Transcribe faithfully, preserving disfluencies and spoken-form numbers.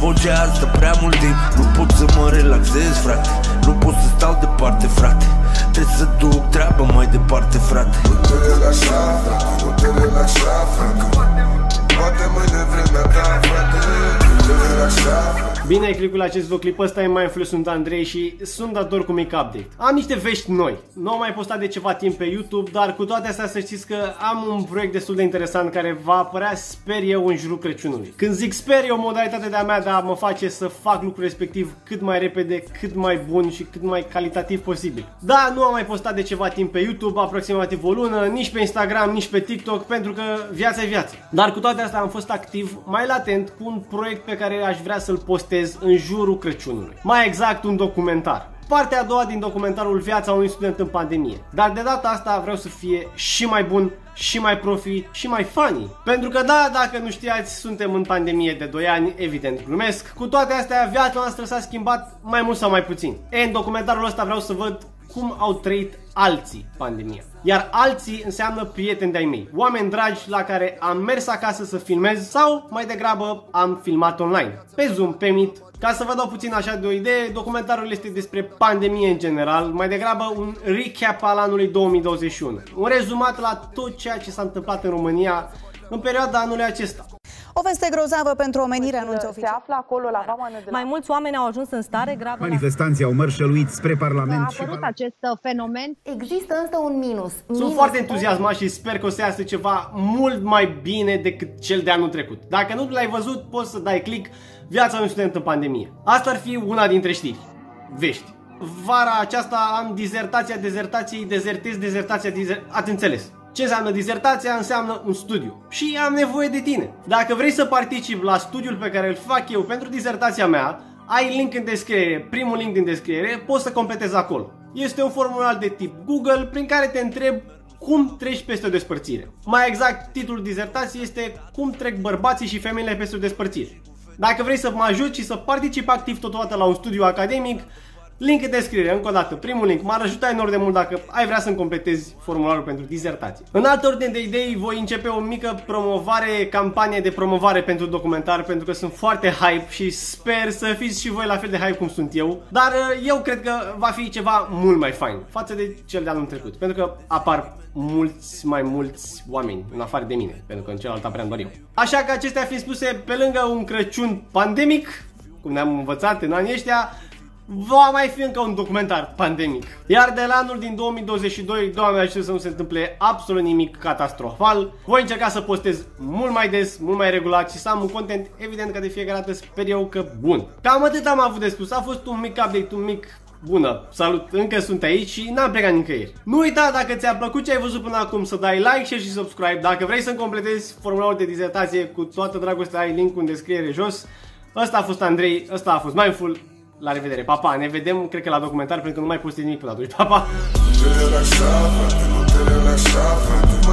vocea asta prea mult timp. Nu pot să mă relaxez, frate, nu pot să stau departe, frate. Trebuie să duc treaba mai departe, frate. Nu te relaxa, frate, nu te relaxa, frate. Poate mâine vremea ta, frate. Nu te relaxa, frate. Bine ai clicat la acest videoclip, ăsta e Mindful, sunt Andrei și sunt dator cu mic update. Am niște vești noi, nu am mai postat de ceva timp pe YouTube, dar cu toate astea să știți că am un proiect destul de interesant care va apărea, sper eu, în jurul Crăciunului. Când zic sper, e o modalitate de-a mea de a mă face să fac lucrul respectiv cât mai repede, cât mai bun și cât mai calitativ posibil. Da, nu am mai postat de ceva timp pe YouTube, aproximativ o lună, nici pe Instagram, nici pe TikTok, pentru că viața e viață. Dar cu toate astea am fost activ, mai latent, cu un proiect pe care aș vrea să-l postez în jurul Crăciunului. Mai exact, un documentar. Partea a doua din documentarul Viața unui student în pandemie. Dar de data asta vreau să fie și mai bun, și mai profi, și mai funny. Pentru că da, dacă nu știați, suntem în pandemie de doi ani, evident glumesc. Cu toate astea, viața noastră s-a schimbat mai mult sau mai puțin. E, în documentarul ăsta vreau să văd cum au trăit alții pandemia. Iar alții înseamnă prieteni de-ai mei, oameni dragi la care am mers acasă să filmez sau mai degrabă am filmat online, pe Zoom, pe Meet. Ca să vă dau puțin așa de o idee, documentarul este despre pandemie în general, mai degrabă un recap al anului două mii douăzeci și unu. Un rezumat la tot ceea ce s-a întâmplat în România în perioada anului acesta. O veste grozavă pentru omenire, anunță oficial. Se află acolo la Vamană de la... Mai mulți oameni au ajuns în stare gravă. Manifestanții au mărșăluit spre Parlament. A apărut și... acest fenomen. Există însă un minus. Sunt minus foarte entuziasmat și sper că o să iasă ceva mult mai bine decât cel de anul trecut. Dacă nu l-ai văzut, poți să dai click. Viața unui student în pandemie. Asta ar fi una dintre știri. Vești. Vara aceasta am dizertația dezertației, dezertez dezertația, dizer... ați înțeles. Ce înseamnă dizertația? Înseamnă un studiu. Și am nevoie de tine. Dacă vrei să participi la studiul pe care îl fac eu pentru dizertația mea, ai link în descriere, primul link din descriere, poți să completezi acolo. Este un formular de tip Google prin care te întreb cum treci peste o despărțire. Mai exact, titlul dizertației este Cum trec bărbații și femeile peste o despărțire. Dacă vrei să mă ajuți și să participi activ totodată la un studiu academic, link în descriere, încă o dată, primul link. M-ar ajuta enorm de mult dacă ai vrea să-mi completezi formularul pentru dizertație. În altă ordine de idei, voi începe o mică promovare, campanie de promovare pentru documentar, pentru că sunt foarte hype și sper să fiți și voi la fel de hype cum sunt eu. Dar eu cred că va fi ceva mult mai fain față de cel de anul trecut, pentru că apar mulți, mai mulți oameni, în afară de mine, pentru că în celălalt apăream doar eu. Așa că acestea fiind spuse, pe lângă un Crăciun pandemic, cum ne-am învățat în anii ăștia, va mai fi încă un documentar pandemic. Iar de la anul din două mii douăzeci și doi, Doamne ajută să nu se întâmple absolut nimic catastrofal. Voi încerca să postez mult mai des, mult mai regulat și să am un content, evident că de fiecare dată sper eu că bun. Cam atât am avut de spus, a fost un mic update, un mic... Bună, salut, încă sunt aici și n-am plecat nicăieri. Nu uita, dacă ți-a plăcut ce ai văzut până acum, să dai like, share și subscribe. Dacă vrei să-mi completezi formularul de dizertație, cu toată dragostea ai link-ul în descriere jos. Ăsta a fost Andrei, ăsta a fost Mindful. La revedere, pa, pa, ne vedem, cred că la documentar, pentru că nu mai postez nimic până atunci, pa, pa.